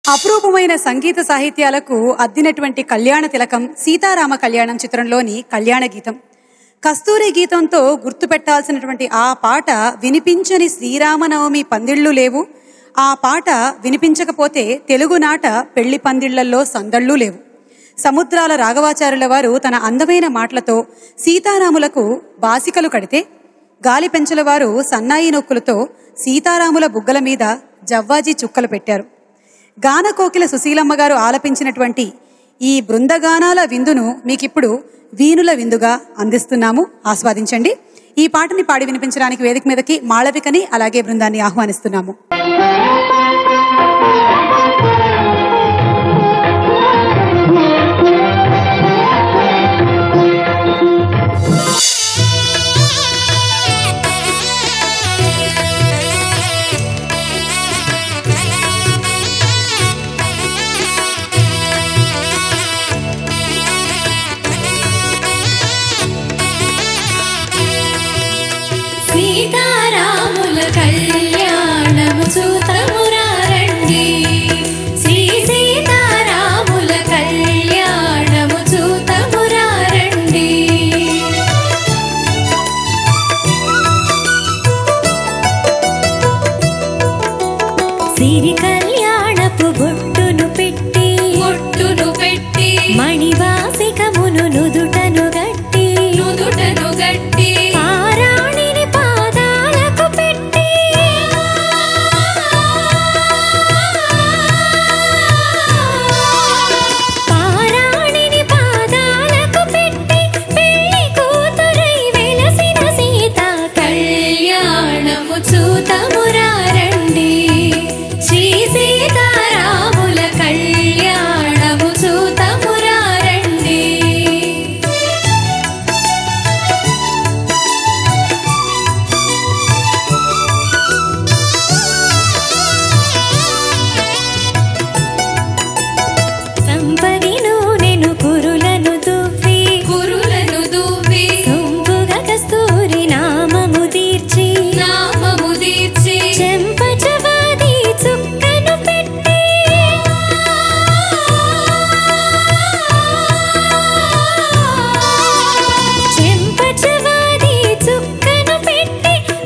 అపురూపమైన సంగీత సాహిత్యాలకు అద్దినటువంటి కళ్యాణ తిలకం సీతారామ కళ్యాణం చిత్రంలోని కళ్యాణ గీతం. కస్తూరి గీతంతో గుర్తుపెట్టాల్సినటువంటి ఆ పాట వినిపించని శ్రీరామనవమి పందిళ్ళు లేవు. ఆ పాట వినిపించకపోతే తెలుగునాట పెళ్లి పందిళ్లలో సందళ్ళు లేవు. సముద్రాల రాఘవాచార్యుల వారు తన అందమైన మాటలతో సీతారాములకు బాసికలు కడితే, గాలి పెంచుల వారు సన్నాయి నొక్కులతో సీతారాముల బుగ్గల మీద జవ్వాజీ చుక్కలు పెట్టారు. గానకోకిల సుశీలమ్మ గారు ఆలపించినటువంటి ఈ బృందగానాల విందును మీకిప్పుడు వీణుల విందుగా అందిస్తున్నాము. ఆస్వాదించండి. ఈ పాటని పాడి వినిపించడానికి వేదిక మీదకి మాళవికని అలాగే బృందాన్ని ఆహ్వానిస్తున్నాము. సీతారాముల కళ్యాణము చూతమురారండి, శ్రీ సీతారాముల కళ్యాణము చూతమురారండి. సిరి కళ్యాణపు బొట్టును పెట్టి మణివాసికమును నుదుటను గట్టి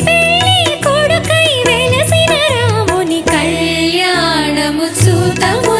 చూతము